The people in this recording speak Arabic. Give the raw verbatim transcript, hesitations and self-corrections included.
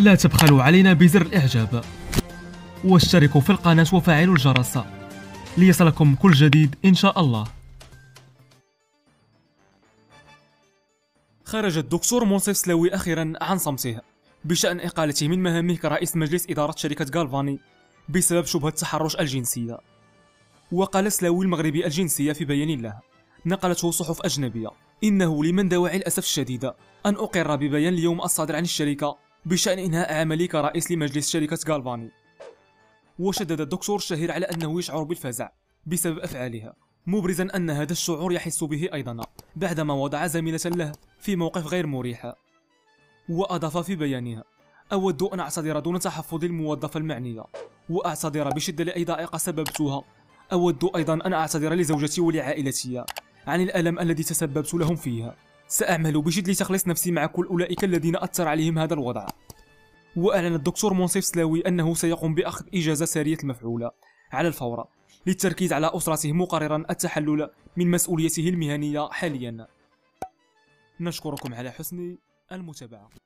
لا تبخلوا علينا بزر الإعجاب، واشتركوا في القناة وفعلوا الجرس ليصلكم كل جديد إن شاء الله. خرج الدكتور منصف سلاوي أخيرا عن صمته بشأن إقالته من مهامه كرئيس مجلس إدارة شركة غالفاني بسبب شبهة التحرش الجنسية. وقال سلاوي المغربي الجنسية في بيان له نقلته صحف أجنبية: إنه لمن دواعي الأسف الشديد أن أقر ببيان اليوم الصادر عن الشركة بشأن إنهاء عملي كرئيس لمجلس شركة غالفاني. وشدد الدكتور الشهير على أنه يشعر بالفزع بسبب أفعالها، مبرزا أن هذا الشعور يحس به أيضا بعدما وضع زميلة له في موقف غير مريح. وأضاف في بيانها: أود أن أعتذر دون تحفظ الموظفة المعنية، وأعتذر بشدة لأي ضائقة سببتها. أود أيضا أن أعتذر لزوجتي ولعائلتي عن الألم الذي تسببت لهم فيها. سأعمل بجد لتخليص نفسي مع كل أولئك الذين أثر عليهم هذا الوضع. وأعلن الدكتور منصف سلاوي أنه سيقوم بأخذ إجازة سارية المفعول على الفور للتركيز على أسرته، مقررا التحلل من مسؤوليته المهنية حاليا. نشكركم على حسن المتابعة.